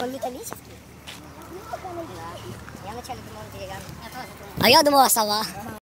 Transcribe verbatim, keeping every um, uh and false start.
Он металлический? Да. Я вначале думал, деревянный. А я думала, сова.